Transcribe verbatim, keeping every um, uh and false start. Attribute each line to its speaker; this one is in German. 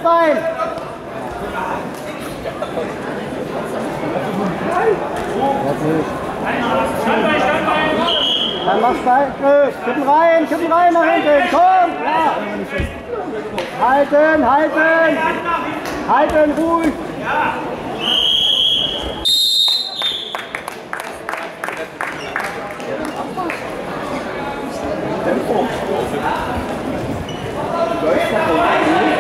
Speaker 1: Standbein.
Speaker 2: Standbein, Standbein.
Speaker 1: Dann mach's bei. Kippen rein, kippen rein nach hinten. Komm! Ja. Halten, halten! Halten, ruhig! Ja. Tempo.